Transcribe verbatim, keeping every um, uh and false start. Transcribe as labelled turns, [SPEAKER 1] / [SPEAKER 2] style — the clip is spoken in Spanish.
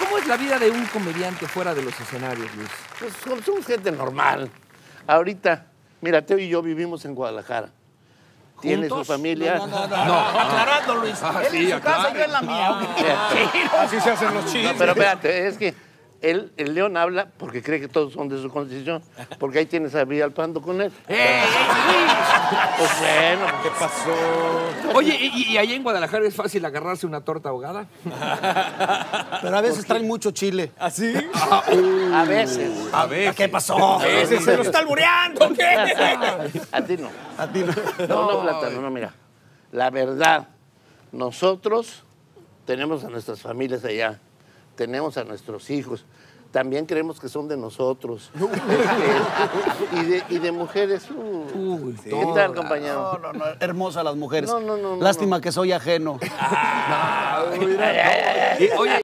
[SPEAKER 1] ¿Cómo es la vida de un comediante fuera de los escenarios, Luis?
[SPEAKER 2] Pues somos- somos gente normal. Ahorita, mira, Teo y yo vivimos en Guadalajara. Tiene su
[SPEAKER 1] ¿Juntos?
[SPEAKER 2] familia.
[SPEAKER 3] No, no, no, no, aclarando, Luis.
[SPEAKER 1] Ah,
[SPEAKER 3] Él
[SPEAKER 1] sí,
[SPEAKER 3] en su casa,
[SPEAKER 1] aclare.
[SPEAKER 3] yo en la mía. ¿Ok?
[SPEAKER 2] Fíjate.
[SPEAKER 4] Así se hacen los chistes.
[SPEAKER 2] No, pero espérate, es que él, el León habla porque cree que todos son de su condición, porque ahí tienes a Villalpando con él.
[SPEAKER 1] ¡Ey!
[SPEAKER 2] Pues bueno,
[SPEAKER 4] ¿Qué pasó?
[SPEAKER 1] Oye, ¿y, y allá en Guadalajara es fácil agarrarse una torta ahogada?
[SPEAKER 3] Pero a veces traen mucho chile.
[SPEAKER 4] ¿Así?
[SPEAKER 2] a veces.
[SPEAKER 4] A ver.
[SPEAKER 3] ¿Qué pasó?
[SPEAKER 4] Ese se lo está albureando, ¿qué?
[SPEAKER 2] A ti no.
[SPEAKER 3] A ti no.
[SPEAKER 2] No, no, Plátano, no, mira. La verdad, nosotros tenemos a nuestras familias allá, tenemos a nuestros hijos, también creemos que son de nosotros. Este, y, de, y de mujeres, uh,
[SPEAKER 1] Uy,
[SPEAKER 2] ¿qué
[SPEAKER 1] todas.
[SPEAKER 2] tal, compañero?
[SPEAKER 3] No, no, no. Hermosas las mujeres.
[SPEAKER 2] No, no, no, no,
[SPEAKER 3] Lástima que soy ajeno.
[SPEAKER 1] Y, oye,